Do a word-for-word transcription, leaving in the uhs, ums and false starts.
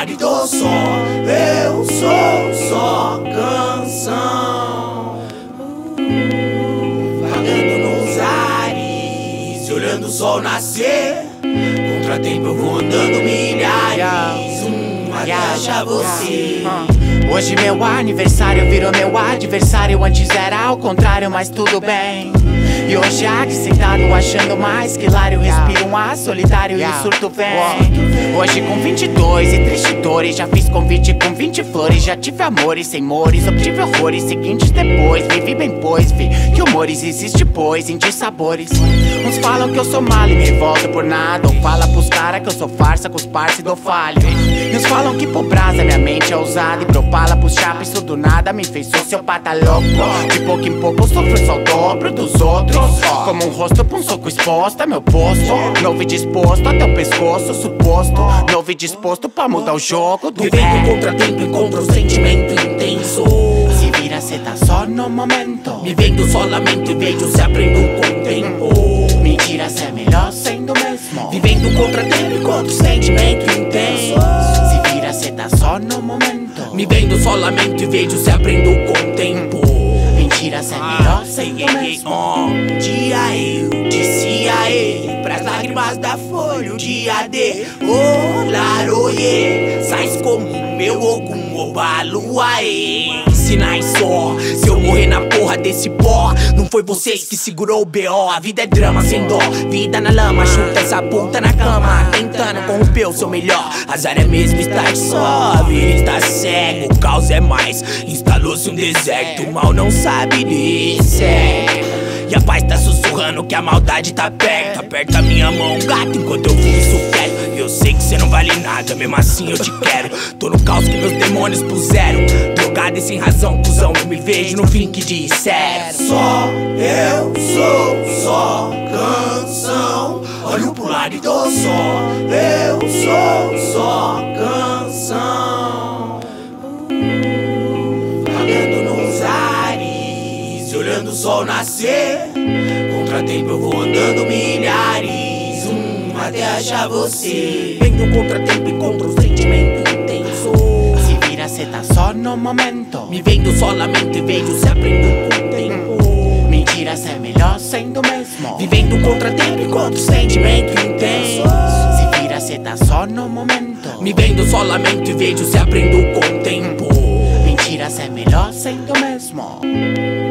lado do sol. Eu sou só canção, vagando nos ares, olhando o sol nascer. Contratempo eu vou andando milhares, um até achar você. Hoje meu aniversário virou meu adversário. Antes era ao contrário, mas tudo bem. E hoje aqui sentado achando mais que hilário. Respiro um ar solitário e o surto vem. Hoje com vinte e dois e triste dores, já fiz convite com vinte flores. Já tive amores sem mores, obtive horrores seguintes depois. Vivi bem pois, vi que humores existe pois em dissabores. Uns falam que eu sou mal e me revolto por nada, ou fala pros cara que eu sou farsa com os parça e dou falha. E uns falam que por brasa minha mente é ousada, e propala pros chapas isso do nada me fez sociopata louco. De pouco em pouco eu sofro só o dobro dos outros, como um rosto pra um soco exposto, meu posto. Novo e disposto até o pescoço, suposto. Novo e disposto pra mudar o jogo do Vivendo um contratempo, encontro um sentimento intenso. Se vira, cê tá só no momento. Me vendo só lamento e vejo se aprendo com o tempo. Mentira, cê é melhor sendo mesmo. Vivendo um contratempo, encontro um sentimento intenso. Se vira, cê tá só no momento. Me vendo só lamento e vejo se aprendo com o tempo. Mentira, cê é melhor sendo mesmo. Um dia eu disse aê pras lágrimas da folha, o dia de olaroie. Sais como meu ogum, obalo aê. Sinais só, se eu morrer na porra desse pó, não foi vocês que segurou o B O. A vida é drama sem dó, vida na lama, chuta essa puta na cama, tentando corromper o seu melhor. Azar é mesmo estar só, vida está cego, o caos é mais. Instalou-se um deserto, o mal não sabe dizer. E a paz tá sussurrando que a maldade tá perto. Aperta minha mão, gato, enquanto eu fumo isso quieto. E eu sei que cê não vale nada, mesmo assim eu te quero. Tô no caos que meus demônios puseram. Drogado e sem razão, cuzão, eu me vejo no fim que disseram. Só eu sou só canção, olho pro lado do sol. Eu sou só canção, vagando nos ares, olhando o sol nascer. Contratempo eu vou andando milhares, um até achar você. Vendo um contratempo encontro um sentimento intenso. Se vira, cê tá só no momento. Me vendo só lamento e vejo se aprendo com o tempo. Mentira, cê é melhor sendo mesmo. Vivendo um contratempo encontro um sentimento intenso. Se vira, cê tá só no momento. Me vendo só lamento e vejo se aprendo com o tempo. Mentira, cê é melhor sendo mesmo.